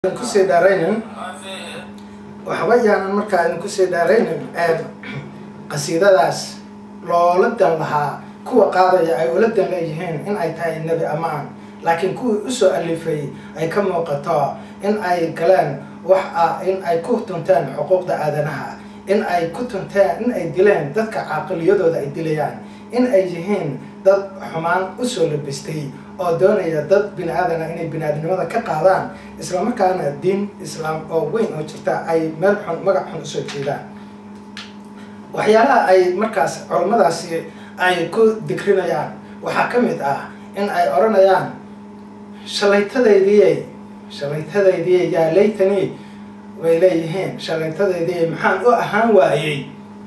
كوسي دارين وحويان مركا كوسي دارين قصيدة داس لو لدن لها كوا قاضي أي ولدن ليهين إن أي تاي النبي أمان لكن كوا أسوء اللي في أي كم وقتا إن أي كلام إن أي كوتنتان حقوق دا آدنها إن أي كوتنتان إن أي دلين دتك عقل يدو دا دليان إن أي جهين دد حمان أسوء لبستي oo doonaya dad bini'aadana inay bini'aadanimada ka qaadaan isla markaana diin islaam oo weyn oo jirta ay meel xun magac xun usoo jeedaan waxyaalaha ay markaas culimadaasi ay ku dikrinayaan waxaa ka mid ah in ay oranayaan shalaytadeydii yaa laytani way leeyihiin shalaytadeydii maxaan u ahaan waayay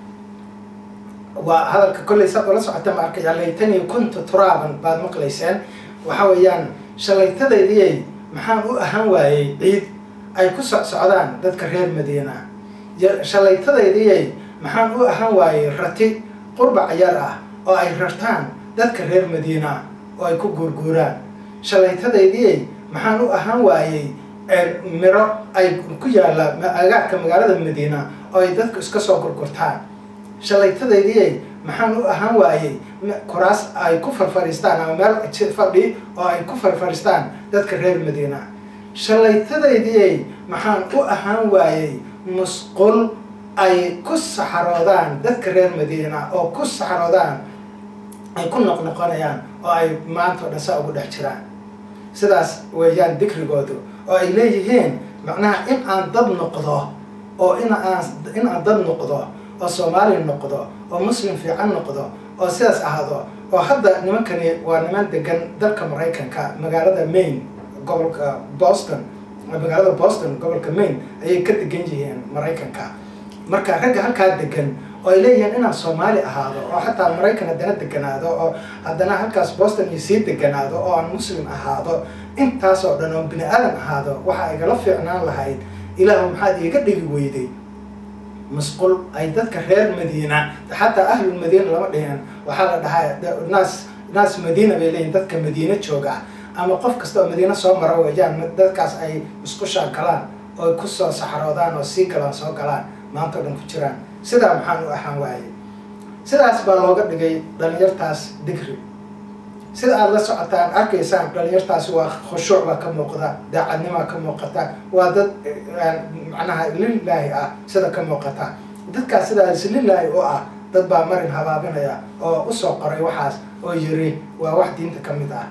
waa hadalka kolley sad ula socota ma arkaya laytani kuntu turaaban baad maqlayseen وحويان شليتديدي maxaan u ahaan waayay ciid ay ku socdaan dadka reer Madiina shalaytadaydi maxaan u ahaan waayay rati qurba ciyaar ah oo ay rartaan dadka reer Madiina oo ay ku gurguraan shalaytadaydi maxaan u ahaan waayay miro ay ku yaala agagaarka magaalada Madiina oo ay dadku iska soo gurgurtaan shalaytadaydi maxaan u ahaan waayay kuraas ay ku farfaristaan ama meel fadhi oo ay ku farfaristaan dadka reer Madiina shalaytadaydi maxaan u ahaan waayay musqul ay ku saxaroodaan dadka reer Madiina oo ku saxaroodaan ay ku noqnoqonayaan oo ay maanta dhasa ugu dhex jiraan sidaas weeyaan dikrigoodu oo ay leeyihiin macnaha in aan dad noqdo oo in aan dad noqdo oo Soomaali noqdo oo muslim fiican noqdo oo sidaas ahaado oo hadda nimankani waa niman degan dalka Mareykanka magaalada Maine gobolka Boston magaalada Boston gobolka Maine ayay ka degan yihiin Mareykanka marka ragga halka degan oo ay leeyihiin inaan Soomaali ahaado oo xataa Mareykan hadana deganaado oo hadana halkaas Boston iyo sii deganaado oo aan muslim ahaado intaas oo dhan oo bini'aadan ahaado waxa ay gala fiicnaan lahayd ilaahu maxaad iiga dhigi weyday مسقول أي ذاتك غير مدينة حتى أهل المدينة لما دهن وحالة دها ناس مدينة بيلين ذاتك مدينة شوقع أما قف كستو مدينة سو مرة وجان ذاتك أي مسقوشة كلام أو كسر صحراء أو سي كلام سو كلام ما أنتظرن كتيران سيدا محن وأحن واي سيدا أسباب لوجد دقي دليل تاس ذكري سيدا الله سبحانه أركيسان دليل تاس وخشوع وكم وقدا دعني ما كم وقتا وذات معناها لله سيدا كم وقتا ذاتك سيدا لله dad baa marin habaabinaya oo u soo qoray waxaas oo yiri waa wax diinta kamid ah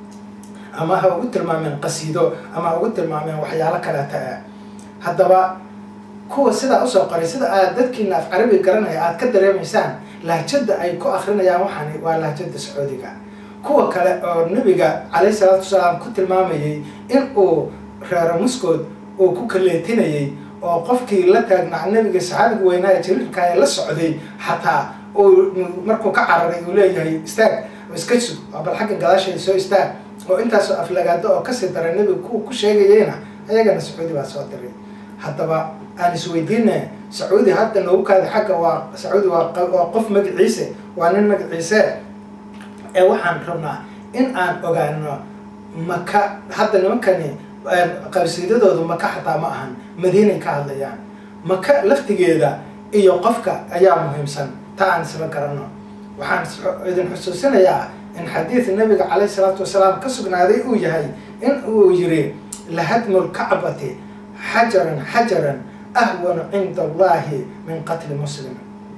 ama ha ugu tilmaameen qasiido ama ugu tilmaameen waxyaalo kale taa hadaba kuwa sida u soo qoray sida aad dadkiina af Carabi garanaya aad ka dareemaysaan lahjada ay ku akhrinayaan waxani waa lahjada Sacuudiga kuwa kale oo nabiga Alayhi Salaatu Wasalaam ku tilmaamayay in uu reer Muskood oo ku kaleetinayay oo qofkii la taagnaa nabiga saxaabiga weynaa jirilka ay la socday xataa oo markuu ka cararay uu leeyahay istaag iska sug bal xagga gadaashay soo istaag oo intaas aflagaado oo ka sii daray nabiga ku sheegayna ayagana Sacuudi baa soo diray hadaba aan isweydiinay Sacuudi hadda loo kaada xagga waa Sacuudi waa qof magaciisa waa nin magaciisa ee waxaan rabnaa in aan ogaano maka hadda nimankani qasiidadoodu maka xataa ma ahan Madiina ka hadlayaan maka laftigeeda iyo qofka ayaa muhiimsan taan isla garano waxaan idin xusuusinayaa in xadiis nabiga Alayhi Salaatu Wasalaam ka sugnaaday uu yahay in uu yiri lahadmul ka'bati hajaran ahwan 'inda Allah min qatl muslim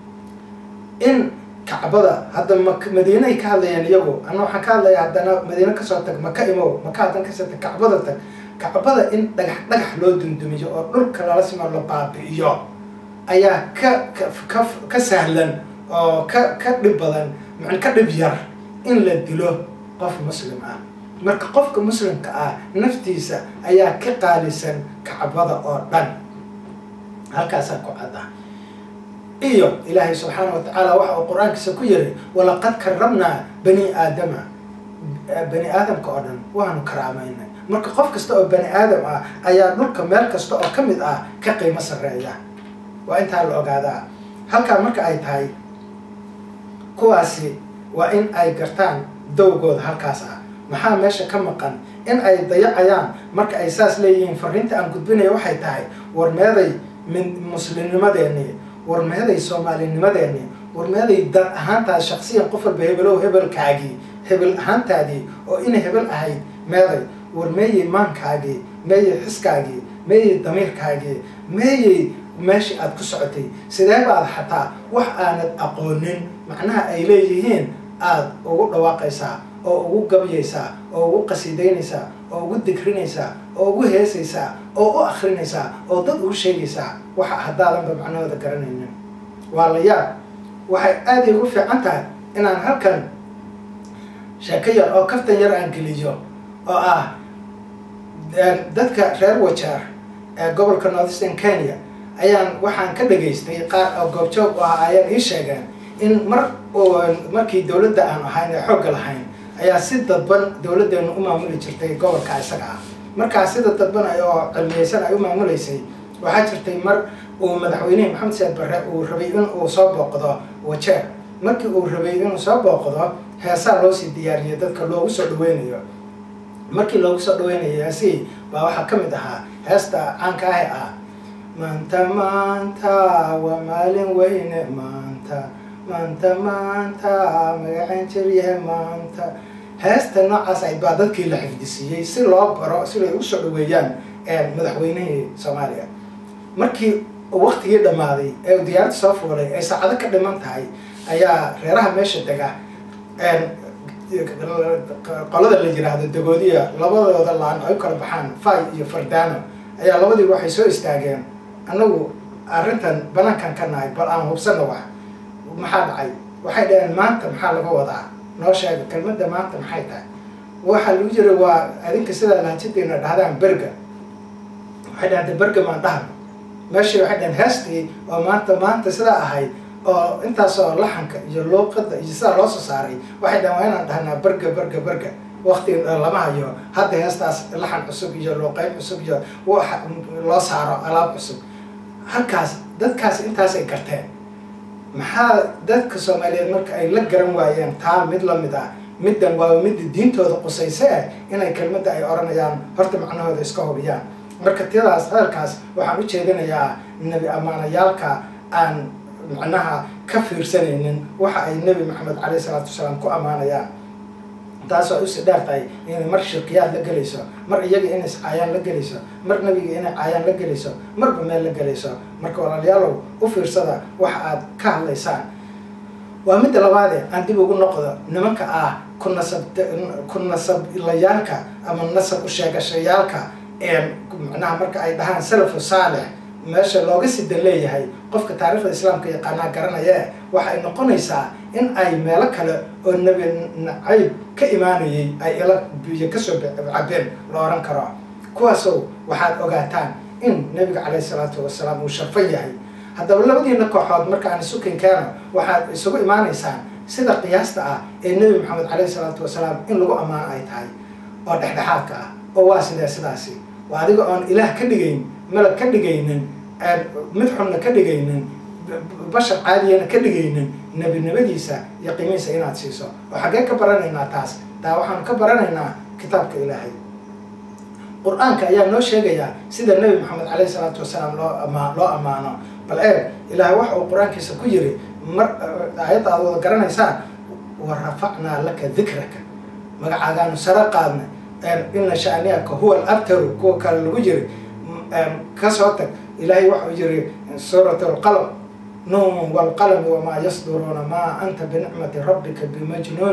in kacbada hadda Madiina ay ka hadlayaan iyagu ana waxaan ka hadlayaa hadana Madiina ka soo tag maka imo maka hadan ka soo tag kacbada tag kacbada in dhagax loo dundumiyo oo dhulka la sima la baabi'iyo ayaa ka sahlan oo ka dhib badan macna ka dhib yar in la dilo qof muslim ah marka qofka muslimka ah naftiisa ayaa ka qaalisan kacbada oo dhan halkaas ku cada iyo ilaahay subhanahu wa ta'ala waxa uu quraankiisa ku yiri walaqad karramna bani aadama oo dhan waanu karaamayna marka qof kasta oo bani aadam ah ayaa dhulka meel kasta oo kamid ah ka qiimo sareeya waa inta la ogaadaa halka marka ay tahay kuwaasi waa in ay gartaan dawgooda halkaas ah maxaa meesha ka maqan in ay dayacayaan marka ay saas leeyihiin fariinta aan gudbinayo waxay tahay war meeday muslimnimadeennii war meeday soomaalinimadeennii war meeday dad ahaantaas shaksiyan qof walba hebelow hebelkaagii hebel ahaantaadii oo inay hebel ahayd meeday war meeyey maankaagii meeyey xiskaagii meeyey damiirkaagii meeyey meeshii aad ku socotay sidee baad xataa wax aanad aqoonin macnaha ay leeyihiin aad ugu dhawaaqaysaa oo ugu gabyaysaa oo ugu qasiidaynaysaa oo ugu digrinaysaa oo ugu heesaysaa oo u akrinaysaa oo dad ugu sheegaysaa waxa haddaadanba macnahooda garanaynin waa la yaab waxay aad igu fiican tahay inaan halkan sheeko yar oo kaftan yar aan geliyo oo ah dadka reer Wajeer ee gobolka North Eastern Kenya ayaan waxaan ka dhageystay qaar oo goobjoog ah ayaan ii sheegeen in markii dawladda aan ahayn ee xoog lahayn ayaa si dadban dawladdeenu u maamuli jirtay gobolka isaga ah markaas sida dadban ay oo cilmiyeysan ay u maamuleysay waxaa jirtay mar uu madaxweyne Maxamed Siyaad Barre uu rabay in uu soo booqdo Wajeer markii uu rabay in uu soo booqdo heesaa loo sii diyaariyay dadka loogu soo dhaweynayo markii loogu soo dhaweynayo si baa waxa ka mid ahaa heesta caanka ah maanta waa maalin weyne maanta magacaan jiriye maanta heesta noocaas ay baa dadkii la xifdisiiyey si loo baro si ay u soo dhaweeyaan madaxweynihii Soomaaliya markii waqtigii dhamaaday ee diyaaradda soo fuulay ay saacado ka dhiman tahay ayaa reeraha meesha dega qolada la yiraahdo dagoodiya labadooda laan ay kala baxaan Fay iyo Fardaano ayaa labadii waxay soo istaageen anagu arrintan banaankan ka nahay bal aan hubsano wax maxaa dhacay waxay dhaheen maanta maxaa laga wadaa noo sheeg kelmadda maanta maxay tahay waxa lagu jiray waa adinka sida lahajadiina dhahdaan berga waxay dhahdeen berga ma dhahan meeshii waxay dhaheen heestii oo maanta sida ahayd oo intaas oo laxanka iyo luuqada iyo sida loo soo saaray waxay dhaheen waa inaan dhahnaa berga waqti lama hayo hadda heestaas laxan cusub iyo luuqeyn cusub iyo waxa loo saaro alaab cusub halkaas dadkaas intaas ay garteen maxaa dadka Soomaaliyeed marka ay la garan waayeen taa mid la mid ah middan waa mid diintooda qusaysa inay kelmadda ay oranayaan horta macnahooda iska hubiyaan marka tidaas halkaas waxaan u jeedinayaa nabi amaanayaalka aan macnaha ka fiirsanaynin waxa ay nabi Maxamed Cali salaatu wasalaam ku amaanayaan taas oo is dhaartay in mar shirkiyaad la galayso mar iyaga in iscaayaan la galayso mar nabiga in caayaan la galayso marba meel la galayso marka walaalayaalow u fiirsada wax aad ka hadlaysaan waa mid labaad aan dib ugu noqdo nimanka ku nasab ilayaalka ama nasab u sheegashayaalka macnaha marka ay dhahaan salafu saalix meesha looga sidan leeyahay qofka taariikhda islaamka yaqaana garanaya waxa ay noqonaysaa in ay meelo kale oo nabi nacayb ka imaanayay ay ila biyo ka soo cabeen loo oran karo kuwaasoo waxaad ogaataan in nabiga calayhi salaatu wasalaam uu sharfan yahay haddaba labadiina kooxood marka aan isu keenkeeno waxaad isugu imaanaysaan sida qiyaasta ah ee nabi Maxamed calayhi salaatu wasalaam in lagu amaano ay tahay oo dhexdhexaadka ah oo waa sidaasi waa adiga oon ilaah ka dhigayn malab ka dhigaynin mid xunna ka dhigaynin bashar caadiyana ka dhigaynin nabinimadiisa iyo qiimihiisa inaad siiso oo xagee ka baranaynaa taas taa waxaan ka baranaynaa kitaabka ilaahay quraanka ayaa noo sheegaya sida nabi Maxamed calayhi salaatu wasalaam loo amaano bal ilaahay waxa uu quraankiisa ku yiri mar aayadda aad wada garanaysaan wa rafa'na laka dhikraka magacaagaan sare qaadna inna sha'niyaka huwa al-abtar kuwa kale lagu yiri ka soo tag ilaahay waxa uu yiri suuratul qalam نون والقلم وما يصدرون ما أنت بنعمة ربك بمجنون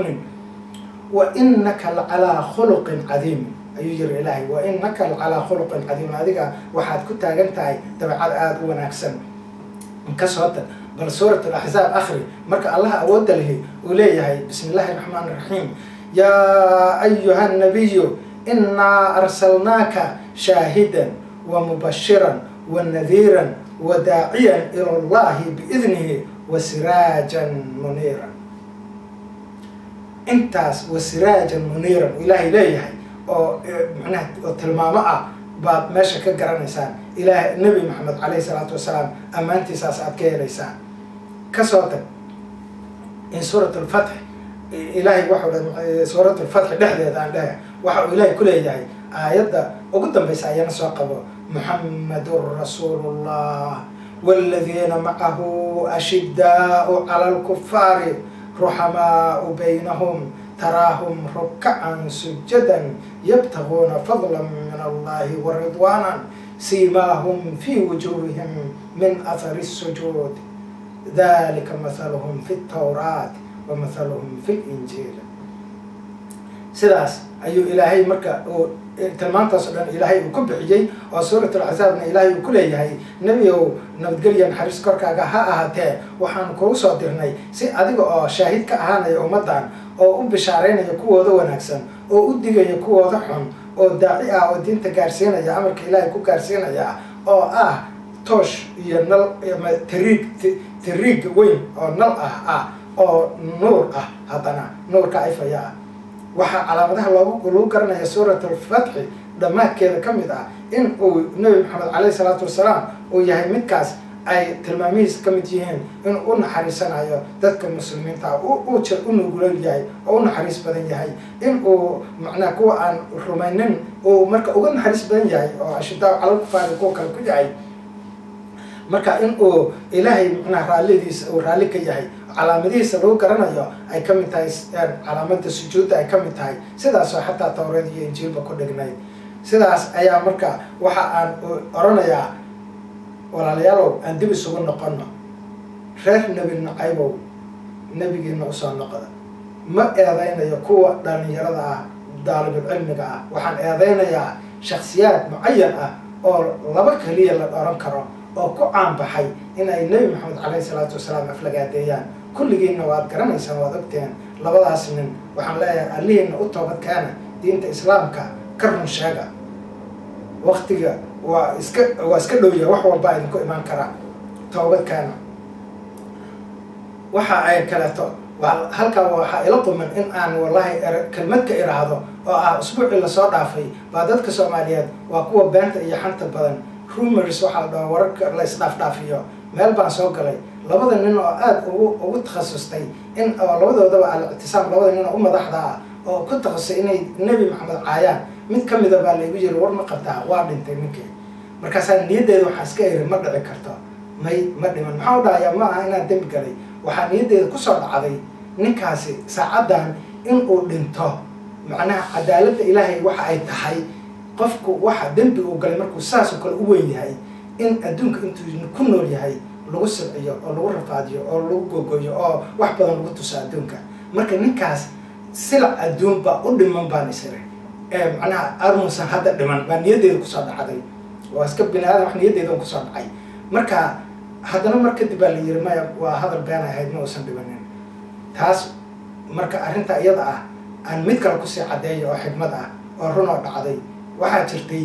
وإنك لعلى خلق عظيم أيجر إلهي وإنك لعلى خلق عظيم هذه واحد كنت أنتهي تبع عاد ونكسن كسرت بل سورة الأحزاب آخر مرك الله أود له وليه بسم الله الرحمن الرحيم يا أيها النبي إنا أرسلناك شاهدا ومبشرا ونذيرا وداعيا إلى الله بإذنه وسراجا منيرا انتاس وسراجا منيرا إلهي ليه أو معناه تلمامة بعد ماشى كجران إنسان إله النبي محمد عليه الصلاة والسلام أمانتي ساس أبكي ليسان كسوتك إن سورة الفتح ilaahay waxuu suurat alfatxi dhexdeeda aan dhahay waxa uu ilaahay ku leeyahay aayadda ugu dambaysa ayana soo qabo muxammadun rasuulullah والذين معه أشداء على الكفار رحماء بينهم تراهم ركعا سجدا يبتغون فضلا من الله ورضوانا سيماهم في وجوههم من أثر السجود ذلك مثلهم في التوراة ومثلهم في الإنجيل sidaas ayuu ilaahay marka tilmaantaas oo dhan ilaahay uu ku bixiyey oo suuratul axzaabna ilaahay uu ku leeyahay nebiyow nabadgelya naxariis korkaaga ha ahaatee waxaan kugu soo dirnay si adiga oo shaahid ka ahaanaya ummaddan oo u bishaaraynaya kuwooda wanaagsan oo u digaya kuwooda xun oo daaci ah oo diinta gaarsiinaya amarka ilaahay ku gaarsiinaya oo ah toosh iyo nal tariig weyn oo nal oo nuur ah haddana nuurka ifaya waxaa calaamadaha lagu garanaya suurat alfatxi dhammaadkeeda ka mid ah in uu nebi maxamed caleyhi salaatu wasalaam uu yahay midkaas ay tilmaamihiis ka mid yihiin inuu u naxariisanayo dadka muslimiinta u nugulol yahay oo u naxariis badan yahay in uu macnaa kuwa aan rumaynin uu marka uga naxariis badan yahay oo ashidaa calal kufaari kuwa kale ku yahay marka in uu ilaahay macnaha raallidiisa uu raalli ka yahay calaamadihiisa lagu garanayo ay ka mid tahay calaamada sujuudda ay ka mid tahay sidaasoo xataa tawreed iyo injiilba ku dhignayd sidaas ayaa marka waxa aan oranayaa walaalayaalow aan dib isugu noqono reer nebi nacaybow nebigiina usoo noqda ma eedaynayo kuwa dhalinyarada ah daalibulcilmiga ah waxaan eedaynayaa shaksiyaad mucayan ah oo laba keliya la oran karo oo ku caanbaxay in ay nebi maxamed caleyhi salaatu wasalaam aflagaadeeyaan kulligiinna waad garanaysaan waad ogteen labadaas nin waxaan leeyahay allihiina u toobad keena diinta islaamka ka run sheega waktiga waa iska dhowya wax walba idinku imaan karaa toobad keena waxa ay kaleeto halkaa waxaa ila quman in aan wallahi kelmad ka iraahdo oo ah usbuucii lasoo dhaafay baa dadka soomaaliyeed waa kuwa beenta iyo xanta badan rumors waxaa la dhaho wararka la isdhaafdhaafiyo meel baan soo galay labada nin oo aada ugu takhasustay in labadoodaba al-ictisaam labada nin oo u madaxda ah oo ku takhasusay inay nebi maxamed caayaan mid ka mida baa laygu yiri war ma qabtaa waa dhintay ninkii markaasaa niyaddeeda waxaa iska eri ma dhici karto ma dhiman maxaa u dhahayaa ma aha inaan dembi galay waxaa niyaddeeda kusoo dhacday ninkaasi saacaddan in uu dhinto macnaha cadaaladda ilaahay waxa ay tahay qofku waxa dembi uu galay markuu saasoo kale u weyn yahay in adduunka intuu ku nool yahay lagu silciyo oo lagu rafaadiyo oo lagu gogoyo oo wax badan lagu tuso adduunka marka ninkaas silac adduunba u dhiman baan isiri macnaha armuusan hadda dhiman baa niyaddeeda kusoo dhacday waa iska bini aadan wax niyaddeeda kusoo dhacay marka haddana mar kadib baa la yiri maya waa hadal been ahayd ma uusan dhibanin taas marka arrinta iyada ah aan mid kale kusii caddeeyo oo xigmad ah oo run oo dhacday waxaa jirtay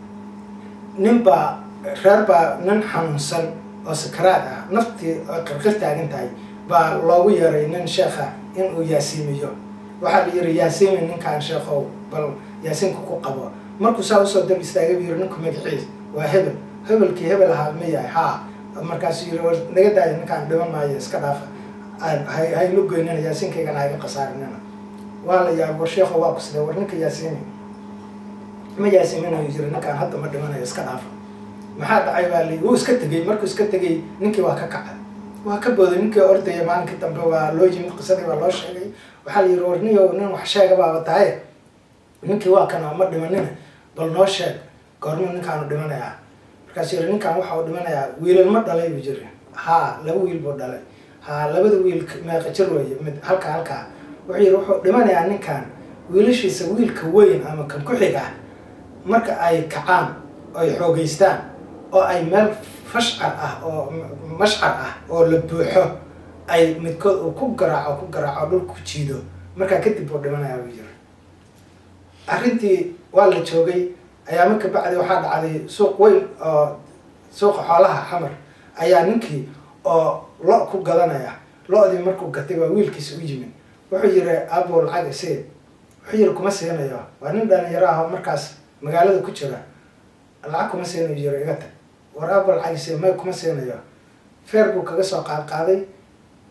reer baa nin xanuunsan oo sakaraad ah naftii oo qirqir taagan tahay baa loogu yeeray nin sheekha inuu yaasiimiyo waxaa la yiri yaasiimi ninkaan sheekhow bal yaasiinka ku qabo markuu saa usoo dab istaagay buu yiri ninku magaciis waa hebel hebelkii hebel ahaa ma yahay haa markaasuu yiri war naga daayo ninkaan dhiman maayo iska dhaafa haylu goynina yaasiinkaygana hayga khasaarinina waa la yaab war sheekhow waa kusday war ninka yaasiimi ma yaasiiminayo yiri ninkaan hadda ma dhimanayo iska dhaafa maxaa dhacay baa la wuu iska tegey markuu iska tegey ninkii waa ka kacay waa ka booday ninkii ordaya maalinkii dambe waa loo yimid qisadii waa loo sheegay waxaa la yiri war niyow nin wax sheega baaba tahay ninkii waa kana ma dhimanina bal noo sheeg goormuu ninkaanu dhimanayaa markaasuu yiri ninkaan waxa uu dhimanayaa wiilal ma dhalay buu jiri haa laba wiil buu dhalay haa labada wiil meeqa jir weeye mid halkaa wuxuu yiri wuxuu dhimanayaa ninkaan wiilashiisa wiilka weyn ama kan ku xiga marka ay kacaan oo ay xoogeystaan oo ay meel fashcar ah oo mashcar ah oo la buuxo ay midkood uu ku garaaco dhulku jiido markaa kadib buu dhimanayaa buu yiri arrintii waa la joogay ayaa marka bacdi waxaa dhacday suuq weyn oo suuqa xoolaha xamar ayaa ninkii oo lo ku gadanaya lo-dii markuu gatay waa wiilkiisa u yimid wuxuu yiri abo lacag isee wuxuu yiri kuma siinayo waa nin dhalinyaro ah oo markaas magaalada ku jira lacag kuma siinayo yiri iga tag war abo lacag isee may kuma siinayo feer buu kaga soo qaaday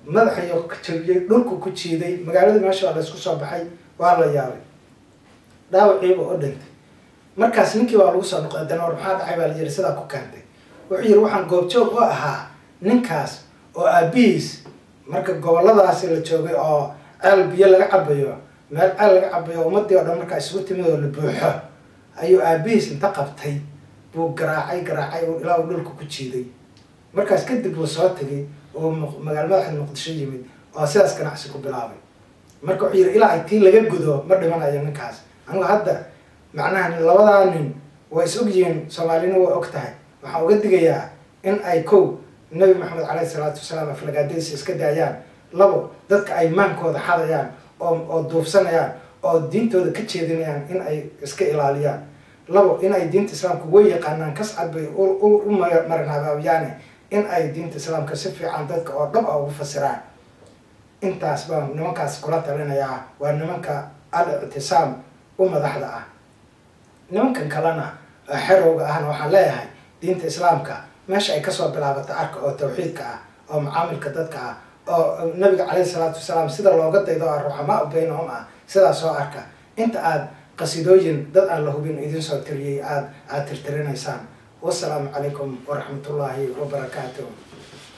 madaxayo jabiyay dhulku ku jiiday magaalada meesha la isku soo baxay waa la yaabay dhaawaciiba oo dhintay markaas ninkii waa lagu soo noqday dana maxaa dhacay baa la yiri sidaa ku kaantay wuxuu yiri waxaan goobjoog u ahaa ninkaas oo aabihiis marka goboladaasi la joogay oo ceel biyo laga cabayo meel ceel laga cabayo ummadii oo dhan markaa isugu timid oo la buuxo ayuu aabihiis inta qabtay buu garaacay oo ilaa dhulku ku jiiday markaas kadib uu soo tagay oo magaalada Muqdisho yimid oo sidaas ganacsi ku bilaabay marka wuxuu yiri ilaa intii laga gudo ma dhimanayo ninkaas anigu hadda macnaha labada nin way is ogyihiin Soomaalina way og tahay waxaan uga digayaa in ay Nabi Muhammad alayhi salatu wasalam aflagaadiisa iska daayaan labo dadka ay maankooda xadayaan oo duufsanayaan oo diintooda ka jeedinayaan in ay iska ilaaliyaan labo in ay diinta islaamka way yaqaanaan kascad bay u marnaabayaane in ay diinta islaamka si fiican dadka oo dhab ah ugu fasiraan intaas baa nimankaas kula talinayaa waa nimanka al-i'tisaam u madaxda ah nimankan kalena xerowga ahna waxaan leeyahay diinta islaamka meesha ay kasoo bilaabatay arka oo tawxiidka ah oo macaamilka dadka ah oo nabiga calayhi salaatu wasalaam sida looga daydo ruuxamaa baynahum ah sidaas oo arka inta aad qasidooyin dad aan la hubin idin soo tiriyay aad tirtirinaysaan wassalaamu calaykum waraxmatullaahi wabarakaatuh